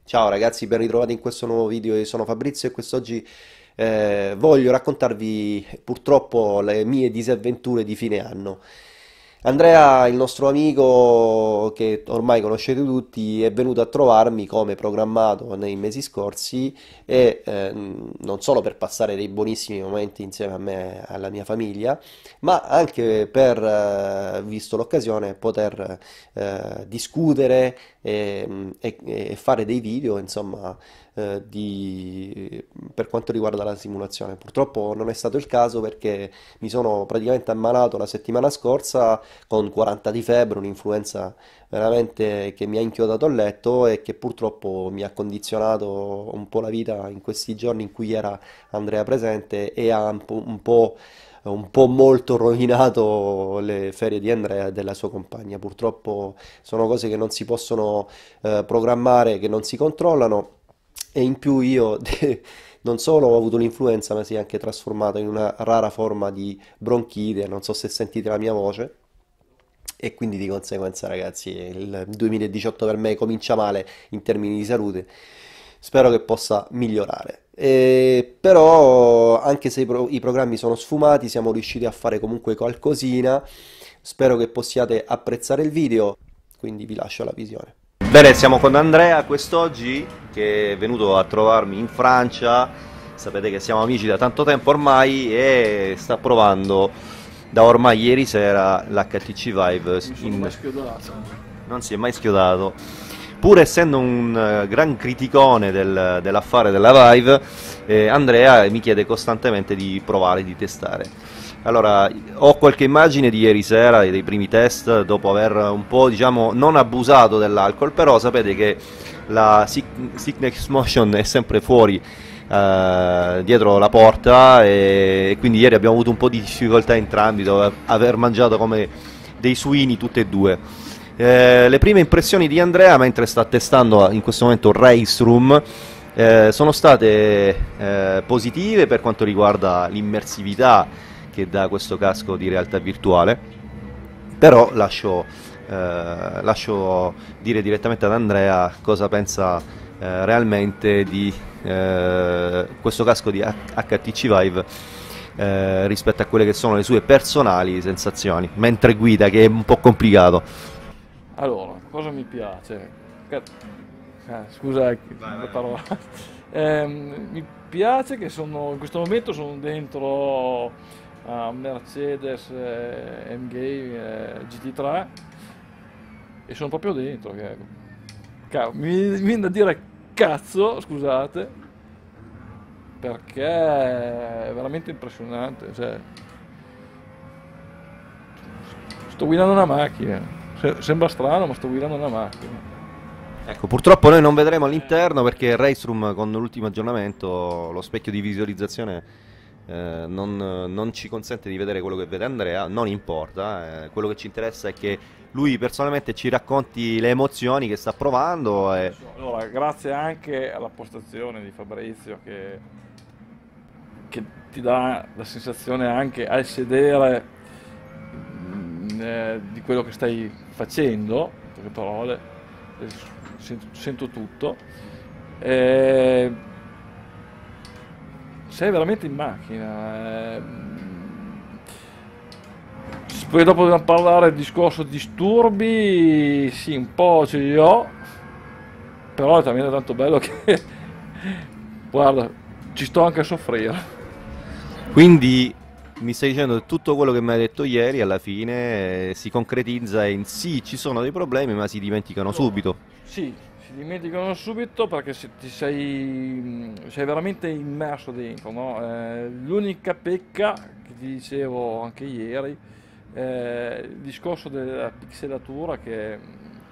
Ciao ragazzi, ben ritrovati in questo nuovo video. Io sono Fabrizio e quest'oggi voglio raccontarvi purtroppo le mie disavventure di fine anno. Andrea, il nostro amico che ormai conoscete tutti, è venuto a trovarmi come programmato nei mesi scorsi e non solo per passare dei buonissimi momenti insieme a me e alla mia famiglia, ma anche per, visto l'occasione, poter discutere e fare dei video, insomma, per quanto riguarda la simulazione. Purtroppo non è stato il caso perché mi sono praticamente ammalato la settimana scorsa con 40 di febbre, un'influenza veramente che mi ha inchiodato a letto e che purtroppo mi ha condizionato un po' la vita in questi giorni in cui era Andrea presente e ha un po' molto rovinato le ferie di Andrea e della sua compagna. Purtroppo sono cose che non si possono programmare, che non si controllano e in più io non solo ho avuto l'influenza, ma si è anche trasformato in una rara forma di bronchite, non so se sentite la mia voce. E quindi di conseguenza, ragazzi, il 2018 per me comincia male in termini di salute. Spero che possa migliorare. Però, anche se i programmi sono sfumati, siamo riusciti a fare comunque qualcosina. Spero che possiate apprezzare il video, quindi vi lascio la visione. Bene, siamo con Andrea quest'oggi che è venuto a trovarmi in Francia. Sapete che siamo amici da tanto tempo ormai e sta provando da ormai ieri sera l'HTC Vive. Non si è mai schiodato. Pur essendo un gran criticone dell'affare della Vive, Andrea mi chiede costantemente di provare, di testare. Allora, ho qualche immagine di ieri sera, dei primi test, dopo aver un po', diciamo, non abusato dell'alcol, però sapete che la Sickness Motion è sempre fuori, dietro la porta, e quindi ieri abbiamo avuto un po' di difficoltà entrambi, dopo aver mangiato come dei suini tutte e due. Le prime impressioni di Andrea mentre sta testando in questo momento Race Room sono state positive per quanto riguarda l'immersività che dà questo casco di realtà virtuale, però lascio dire direttamente ad Andrea cosa pensa realmente di questo casco di HTC Vive rispetto a quelle che sono le sue personali sensazioni, mentre guida, che è un po' complicato. Allora, cosa mi piace? Ca- scusa la parola. Mi piace che in questo momento sono dentro a Mercedes M-Gay GT3 e sono proprio dentro. Mi viene da dire cazzo, scusate, perché è veramente impressionante. Cioè, sto guidando una macchina. Sembra strano, ma sto guidando una macchina. Ecco, purtroppo noi non vedremo all'interno perché Race Room con l'ultimo aggiornamento, lo specchio di visualizzazione non ci consente di vedere quello che vede Andrea, non importa, quello che ci interessa è che lui personalmente ci racconti le emozioni che sta provando. Allora, grazie anche alla postazione di Fabrizio che ti dà la sensazione anche al sedere di quello che stai facendo, in poche parole, sento tutto. Sei veramente in macchina. Poi dopo dobbiamo parlare del discorso disturbi, sì, un po' ce li ho, però è talmente tanto bello che, guarda, ci sto anche a soffrire. Quindi mi stai dicendo che tutto quello che mi hai detto ieri alla fine si concretizza in sì, ci sono dei problemi, ma si dimenticano subito. Sì, si dimenticano subito perché sei veramente immerso dentro, no? L'unica pecca che ti dicevo anche ieri è il discorso della pixelatura che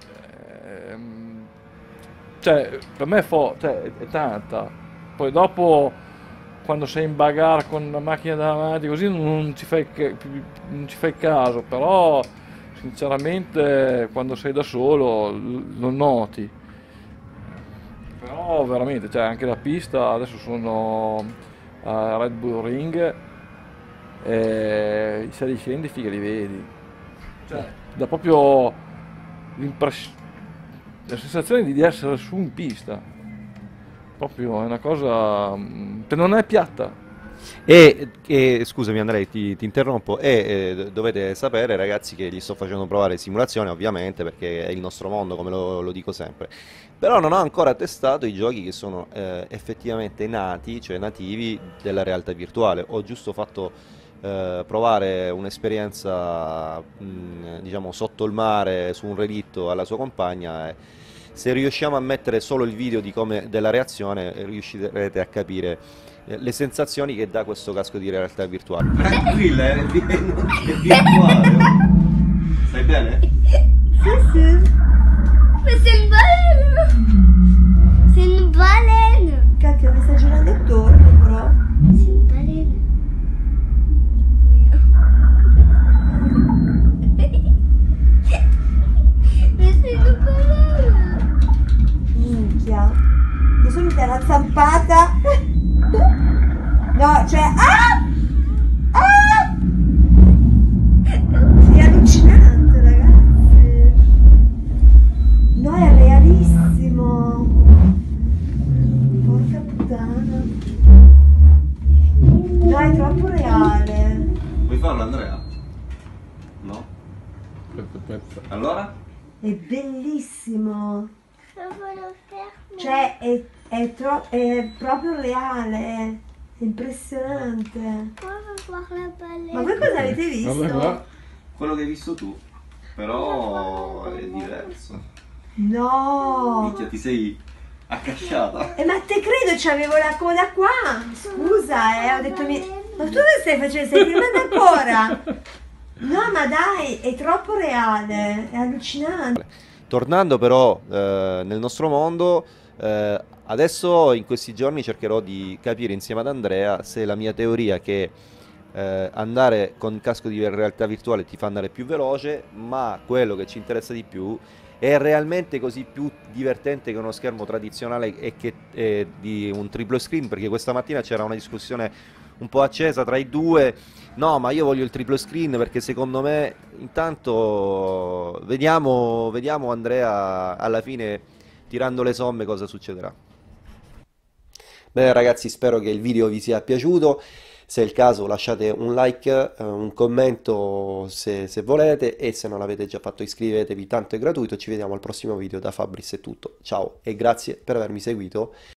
cioè, per me è tanta. Poi dopo quando sei in bagarre con la macchina davanti così non ci fai caso, però sinceramente quando sei da solo lo noti. Però veramente, cioè anche la pista, adesso sono a Red Bull Ring e i saliscendi figa li vedi. Cioè, dà proprio l'impressione, la sensazione di essere su in pista. proprio è una cosa che non è piatta. Scusami Andrei, ti interrompo. Dovete sapere, ragazzi, che gli sto facendo provare simulazione, ovviamente, perché è il nostro mondo, come lo dico sempre. Però non ho ancora testato i giochi che sono effettivamente nati, cioè nativi della realtà virtuale. Ho giusto fatto provare un'esperienza, diciamo, sotto il mare su un relitto alla sua compagna. Se riusciamo a mettere solo il video della reazione, riuscirete a capire le sensazioni che dà questo casco di realtà virtuale. Tranquilla, è virtuale. Stai bene? Si, si. Mais c'est une baleine! C'est une baleine! Cacchio, mi sta girando intorno, però. C'est une baleine. Mais c'est une baleine! Minchia. Mi sono intera zampata. No, cioè. Ah! Ah! È allucinante, ragazzi. No, è realissimo. Porca puttana. No, è troppo reale. Vuoi farlo, Andrea? No? Allora? È bellissimo. Je veux le faire. Cioè, è proprio reale. È impressionante. Moi, je veux voir la baleine. Ma voi cosa avete visto? Vabbè, va. Quello che hai visto tu, però è diverso. No! Minchia, ti sei accasciata. Ma te credo, c'avevo la coda qua. Scusa, ho detto ma tu che stai facendo? Stai filmando ancora? No, ma dai, è troppo reale, è allucinante. Tornando però nel nostro mondo, adesso in questi giorni cercherò di capire insieme ad Andrea se la mia teoria che andare con casco di realtà virtuale ti fa andare più veloce, ma quello che ci interessa di più è realmente così più divertente che uno schermo tradizionale e che di un triplo screen, perché questa mattina c'era una discussione un po' accesa tra i due. No, ma io voglio il triplo screen perché secondo me, intanto vediamo Andrea alla fine tirando le somme cosa succederà. Bene ragazzi, spero che il video vi sia piaciuto. Se è il caso lasciate un like, un commento se volete, e se non l'avete già fatto iscrivetevi, tanto è gratuito. Ci vediamo al prossimo video. Da Fabris è tutto, ciao e grazie per avermi seguito.